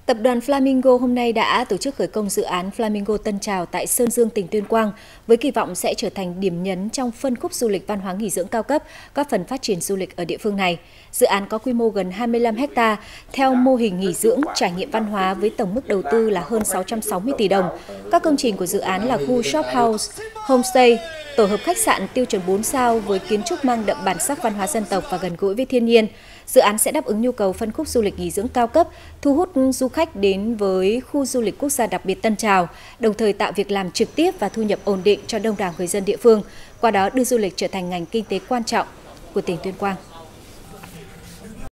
Tập đoàn Flamingo hôm nay đã tổ chức khởi công dự án Flamingo Tân Trào tại Sơn Dương, tỉnh Tuyên Quang, với kỳ vọng sẽ trở thành điểm nhấn trong phân khúc du lịch văn hóa nghỉ dưỡng cao cấp, góp phần phát triển du lịch ở địa phương này. Dự án có quy mô gần 25 ha, theo mô hình nghỉ dưỡng, trải nghiệm văn hóa với tổng mức đầu tư là hơn 660 tỷ đồng. Các công trình của dự án là khu shop house, homestay, tổ hợp khách sạn tiêu chuẩn 4 sao với kiến trúc mang đậm bản sắc văn hóa dân tộc và gần gũi với thiên nhiên. Dự án sẽ đáp ứng nhu cầu phân khúc du lịch nghỉ dưỡng cao cấp, thu hút du khách đến với khu du lịch quốc gia đặc biệt Tân Trào, đồng thời tạo việc làm trực tiếp và thu nhập ổn định cho đông đảo người dân địa phương, qua đó đưa du lịch trở thành ngành kinh tế quan trọng của tỉnh Tuyên Quang.